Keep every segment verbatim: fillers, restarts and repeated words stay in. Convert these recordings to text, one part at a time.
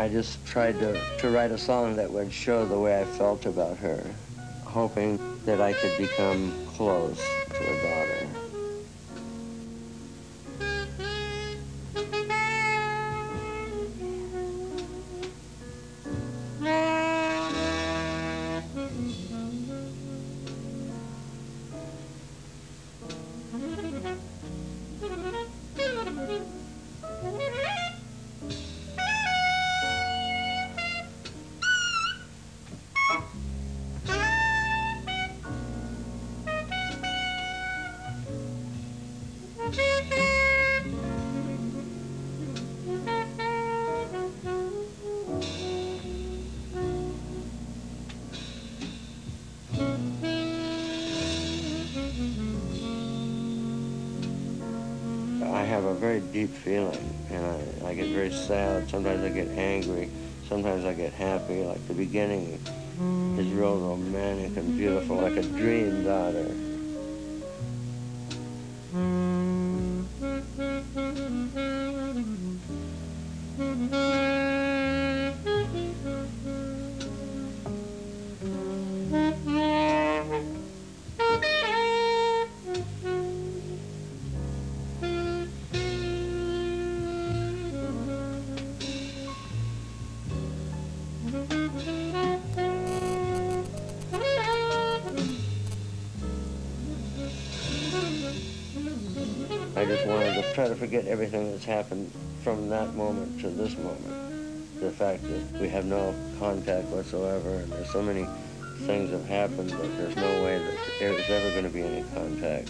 I just tried to, to write a song that would show the way I felt about her, hoping that I could become close to a daughter. I have a very deep feeling, and I, I get very sad. Sometimes I get angry. Sometimes I get happy. Like the beginning is real romantic and beautiful, like a dream daughter. I just wanted to try to forget everything that's happened from that moment to this moment. The fact that we have no contact whatsoever, and there's so many things have happened that there's no way that there's ever going to be any contact.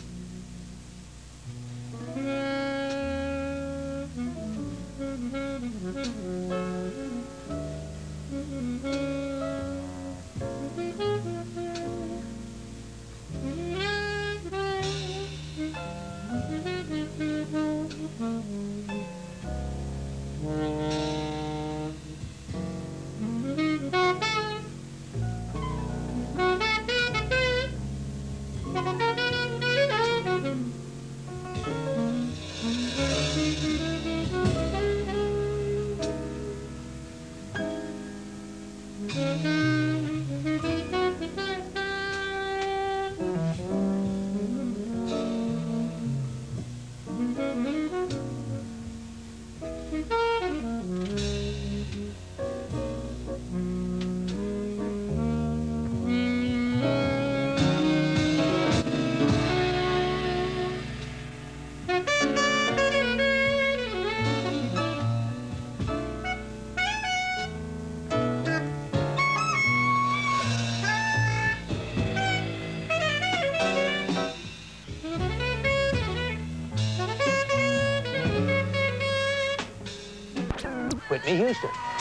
Whitney Houston.